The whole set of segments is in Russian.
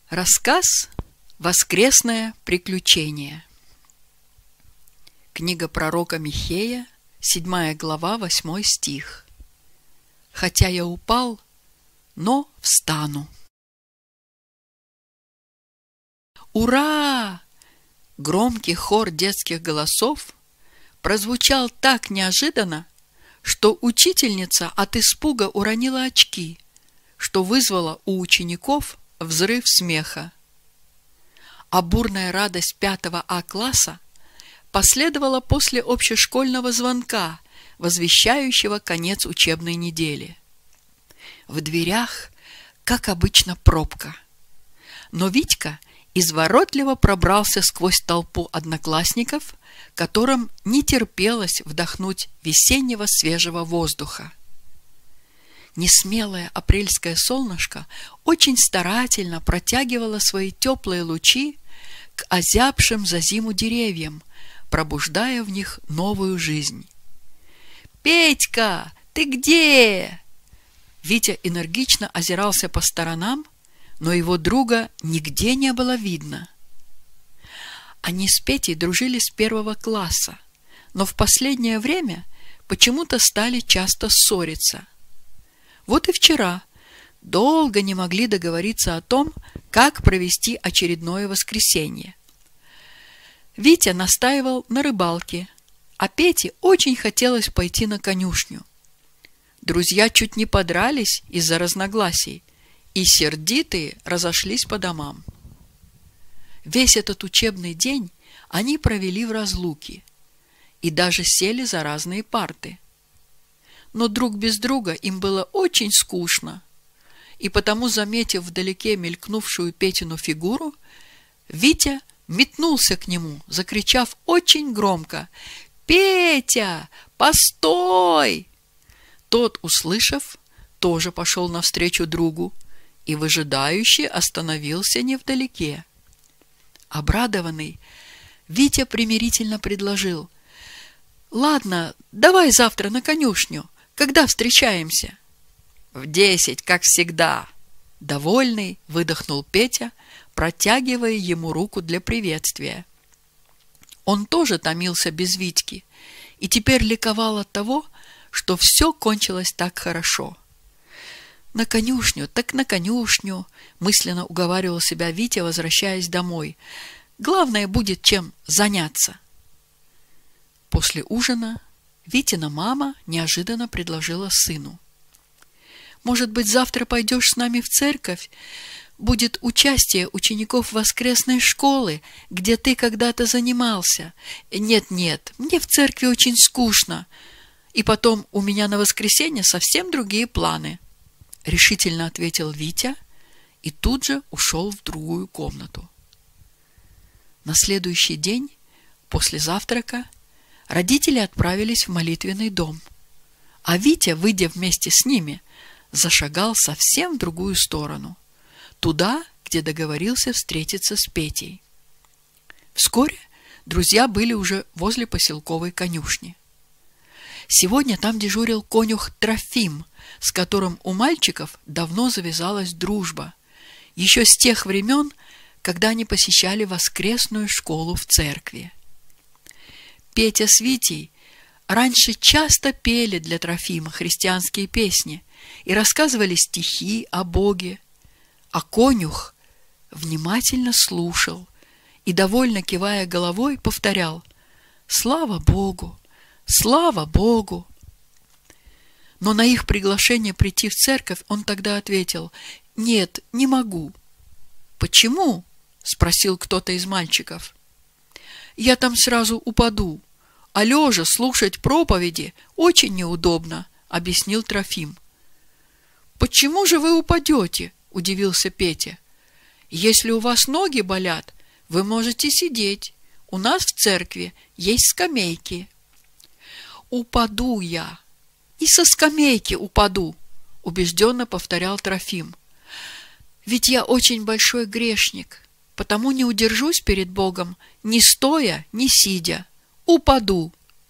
Рассказ «Воскресное приключение». Книга пророка Михея, 7 глава, 8 стих. «Хотя я упал, но встану». «Ура!» Громкий хор детских голосов прозвучал так неожиданно, что учительница от испуга уронила очки, что вызвало у учеников взрыв смеха. А бурная радость 5 А-класса последовала после общешкольного звонка, возвещающего конец учебной недели. В дверях, как обычно, пробка. Но Витька изворотливо пробрался сквозь толпу одноклассников, которым не терпелось вдохнуть весеннего свежего воздуха. Несмелое апрельское солнышко очень старательно протягивало свои теплые лучи к озябшим за зиму деревьям, пробуждая в них новую жизнь. «Петька, ты где?» Витя энергично озирался по сторонам, но его друга нигде не было видно. Они с Петей дружили с 1 класса, но в последнее время почему-то стали часто ссориться. Вот и вчера долго не могли договориться о том, как провести очередное воскресенье. Витя настаивал на рыбалке, а Пете очень хотелось пойти на конюшню. Друзья чуть не подрались из-за разногласий, и сердитые разошлись по домам. Весь этот учебный день они провели в разлуке и даже сели за разные парты. Но друг без друга им было очень скучно, и потому, заметив вдалеке мелькнувшую Петину фигуру, Витя метнулся к нему, закричав очень громко: «Петя, постой!» Тот, услышав, тоже пошел навстречу другу и выжидающе остановился невдалеке. Обрадованный, Витя примирительно предложил: «Ладно, давай завтра на конюшню. Когда встречаемся?» «В 10, как всегда!» Довольный выдохнул Петя, протягивая ему руку для приветствия. Он тоже томился без Витьки и теперь ликовал от того, что все кончилось так хорошо. «На конюшню, так на конюшню!» мысленно уговаривал себя Витя, возвращаясь домой. «Главное, будет чем заняться!» После ужина Витина мама неожиданно предложила сыну: «Может быть, завтра пойдешь с нами в церковь? Будет участие учеников воскресной школы, где ты когда-то занимался». «Нет, мне в церкви очень скучно. И потом у меня на воскресенье совсем другие планы», — решительно ответил Витя и тут же ушел в другую комнату. На следующий день, после завтрака, родители отправились в молитвенный дом, а Витя, выйдя вместе с ними, зашагал совсем в другую сторону, туда, где договорился встретиться с Петей. Вскоре друзья были уже возле поселковой конюшни. Сегодня там дежурил конюх Трофим, с которым у мальчиков давно завязалась дружба, еще с тех времен, когда они посещали воскресную школу в церкви. Петя с Витей раньше часто пели для Трофима христианские песни и рассказывали стихи о Боге, а конюх внимательно слушал и, довольно кивая головой, повторял: «Слава Богу! Слава Богу!» Но на их приглашение прийти в церковь он тогда ответил: «Нет, не могу». «Почему?» — спросил кто-то из мальчиков. «Я там сразу упаду, а лежа слушать проповеди очень неудобно», — объяснил Трофим. «Почему же вы упадете?» — удивился Петя. «Если у вас ноги болят, вы можете сидеть. У нас в церкви есть скамейки». «Упаду я, и со скамейки упаду», — убежденно повторял Трофим. «Ведь я очень большой грешник, потому не удержусь перед Богом ни стоя, ни сидя. Упаду».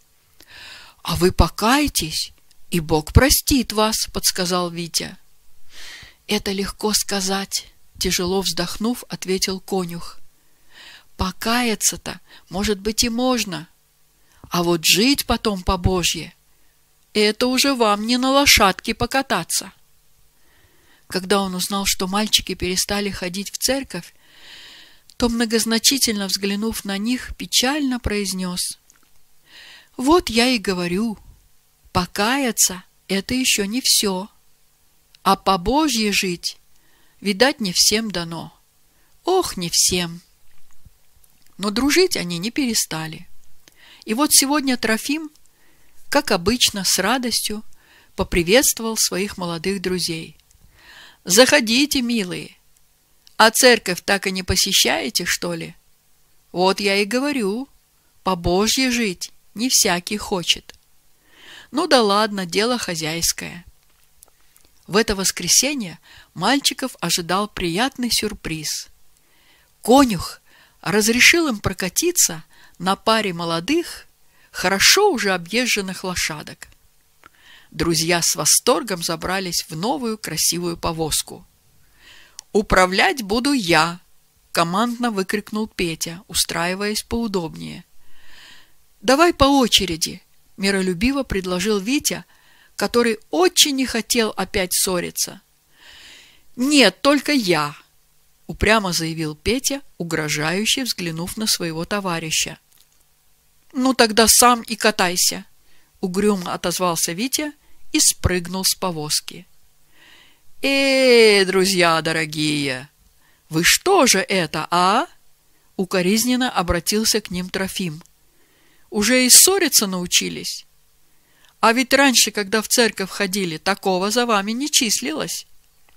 «А вы покайтесь, и Бог простит вас», — подсказал Витя. «Это легко сказать, Тяжело вздохнув, ответил конюх. Покаяться-то, может быть, и можно, а вот жить потом по-божье — это уже вам не на лошадке покататься. Когда он узнал, что мальчики перестали ходить в церковь, то, многозначительно взглянув на них, печально произнес: «Вот я и говорю, покаяться — это еще не все, а по-божье жить, видать, не всем дано. Ох, не всем!» Но дружить они не перестали. И вот сегодня Трофим, как обычно, с радостью поприветствовал своих молодых друзей. «Заходите, милые! А церковь так и не посещаете, что ли? Вот я и говорю, по-божье жить не всякий хочет. Ну да ладно, дело хозяйское». В это воскресенье мальчиков ожидал приятный сюрприз. Конюх разрешил им прокатиться на паре молодых, хорошо уже объезженных лошадок. Друзья с восторгом забрались в новую красивую повозку. «Управлять буду я!» — командно выкрикнул Петя, устраиваясь поудобнее. «Давай по очереди!» — миролюбиво предложил Витя, который очень не хотел опять ссориться. «Нет, только я!» — упрямо заявил Петя, угрожающе взглянув на своего товарища. «Ну тогда сам и катайся!» — угрюмо отозвался Витя и спрыгнул с повозки. Друзья дорогие, вы что же это, а?» — укоризненно обратился к ним Трофим. «Уже и ссориться научились? А ведь раньше, когда в церковь ходили, такого за вами не числилось».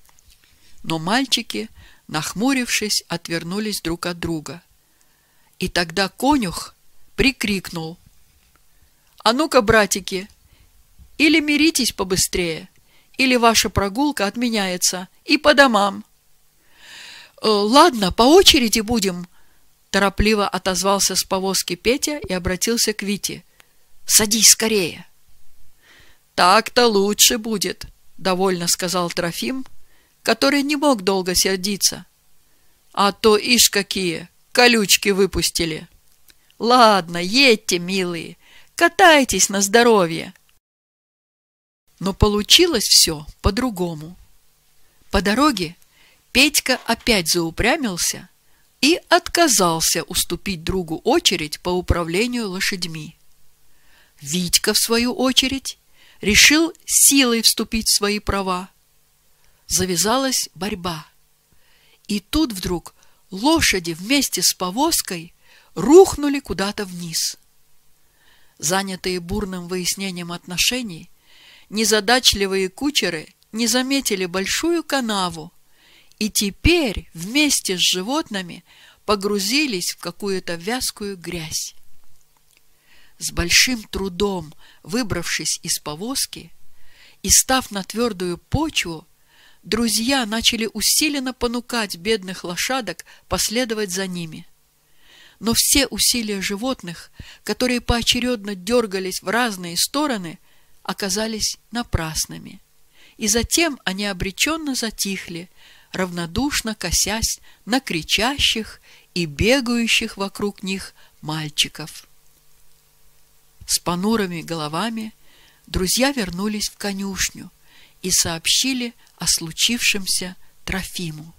Но мальчики, нахмурившись, отвернулись друг от друга. И тогда конюх прикрикнул: «А ну-ка, братики, или миритесь побыстрее, или ваша прогулка отменяется, и по домам». «Ладно, по очереди будем», — торопливо отозвался с повозки Петя и обратился к Вите. «Садись скорее». «Так-то лучше будет», — довольно сказал Трофим, который не мог долго сердиться. «А то ишь какие колючки выпустили. Ладно, едьте, милые, катайтесь на здоровье». Но получилось все по-другому. По дороге Петька опять заупрямился и отказался уступить другу очередь по управлению лошадьми. Витька, в свою очередь, решил силой вступить в свои права. Завязалась борьба. И тут вдруг лошади вместе с повозкой рухнули куда-то вниз. Занятые бурным выяснением отношений, незадачливые кучеры не заметили большую канаву и теперь вместе с животными погрузились в какую-то вязкую грязь. С большим трудом выбравшись из повозки и став на твердую почву, друзья начали усиленно понукать бедных лошадок последовать за ними. Но все усилия животных, которые поочередно дергались в разные стороны, оказались напрасными, и затем они обреченно затихли, равнодушно косясь на кричащих и бегающих вокруг них мальчиков. С понурыми головами друзья вернулись в конюшню и сообщили о случившемся Трофиму.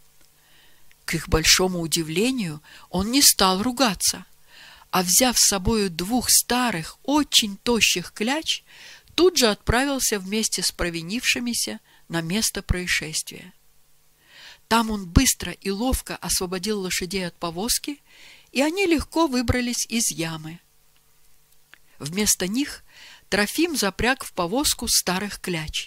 К их большому удивлению, он не стал ругаться, а, взяв с собою 2 старых, очень тощих кляч, тут же отправился вместе с провинившимися на место происшествия. Там он быстро и ловко освободил лошадей от повозки, и они легко выбрались из ямы. Вместо них Трофим запряг в повозку старых кляч.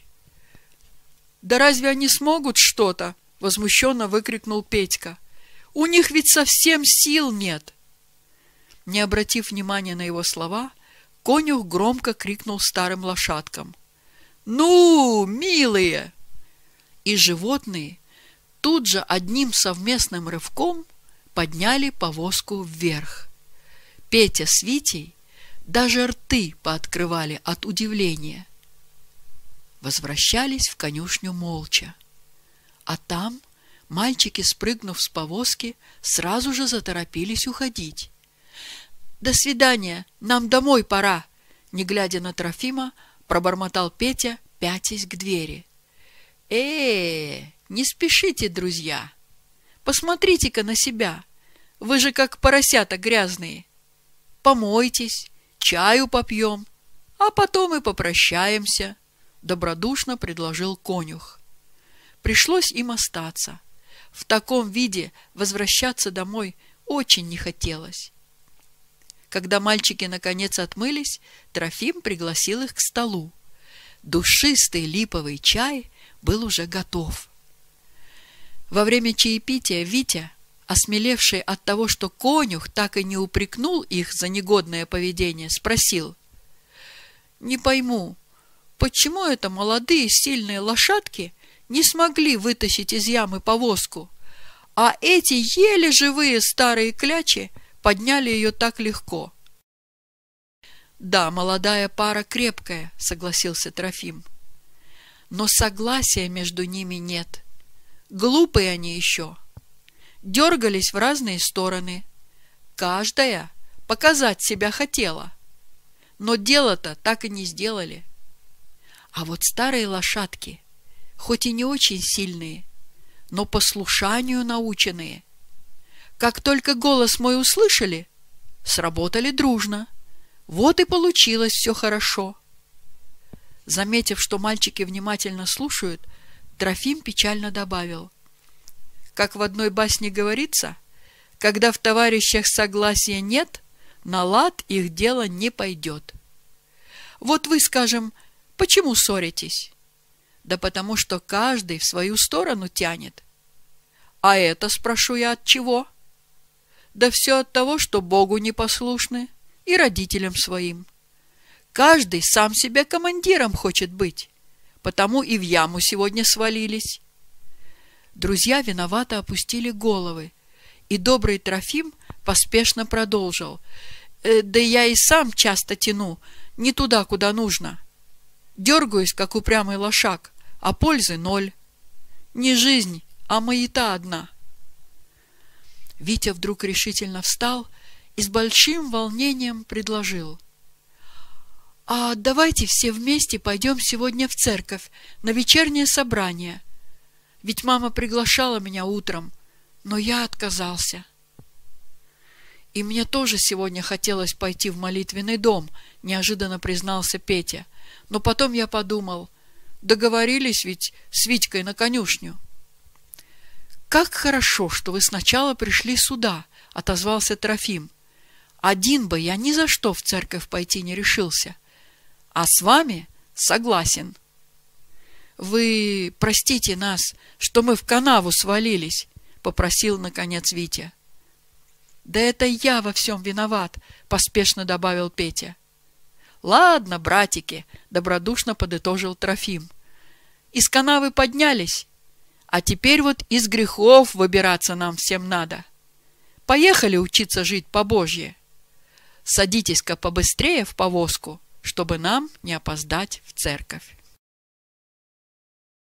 «Да разве они смогут что-то?» — возмущенно выкрикнул Петька. «У них ведь совсем сил нет!» Не обратив внимания на его слова, конюх громко крикнул старым лошадкам: «Ну, милые!» И животные тут же одним совместным рывком подняли повозку вверх. Петя с Витей даже рты пооткрывали от удивления. Возвращались в конюшню молча. А там Мальчики, спрыгнув с повозки, сразу же заторопились уходить. «До свидания, нам домой пора!» Не глядя на Трофима, пробормотал Петя, пятясь к двери. Не спешите, друзья! Посмотрите-ка на себя! Вы же как поросята грязные! Помойтесь, чаю попьем, а потом и попрощаемся!» Добродушно предложил конюх. Пришлось им остаться. В таком виде возвращаться домой очень не хотелось. Когда мальчики наконец отмылись, Трофим пригласил их к столу. Душистый липовый чай был уже готов. Во время чаепития Витя, осмелевший от того, что конюх так и не упрекнул их за негодное поведение, спросил: «Не пойму, почему это молодые сильные лошадки не смогли вытащить из ямы повозку, а эти еле живые старые клячи подняли ее так легко?» «Да, молодая пара крепкая», — согласился Трофим. «Но согласия между ними нет. Глупые они еще. Дергались в разные стороны. Каждая показать себя хотела. Но дело-то так и не сделали. А вот старые лошадки, хоть и не очень сильные, но послушанию наученные, как только голос мой услышали, сработали дружно. Вот и получилось все хорошо». Заметив, что мальчики внимательно слушают, Трофим печально добавил: «Как в одной басне говорится, когда в товарищах согласия нет, на лад их дело не пойдет. Вот вы, скажем, почему ссоритесь? Да потому что каждый в свою сторону тянет. А это, спрошу я, от чего? Да все от того, что Богу непослушны и родителям своим. Каждый сам себе командиром хочет быть, потому и в яму сегодня свалились». Друзья виновато опустили головы, и добрый Трофим поспешно продолжил: «Да я и сам часто тяну не туда, куда нужно. Дергаюсь, как упрямый лошак, а пользы ноль. Не жизнь, а маята одна». Витя вдруг решительно встал и с большим волнением предложил: «А давайте все вместе пойдем сегодня в церковь на вечернее собрание. Ведь мама приглашала меня утром, но я отказался». «И мне тоже сегодня хотелось пойти в молитвенный дом», — неожиданно признался Петя. «Но потом я подумал, договорились ведь с Витькой на конюшню». «Как хорошо, что вы сначала пришли сюда», — отозвался Трофим. «Один бы я ни за что в церковь пойти не решился. А с вами согласен». «Вы простите нас, что мы в канаву свалились», — попросил, наконец, Витя. «Да это я во всем виноват», — поспешно добавил Петя. «Ладно, братики», — добродушно подытожил Трофим. «Из канавы поднялись, а теперь вот из грехов выбираться нам всем надо. Поехали учиться жить по-божье. Садитесь-ка побыстрее в повозку, чтобы нам не опоздать в церковь».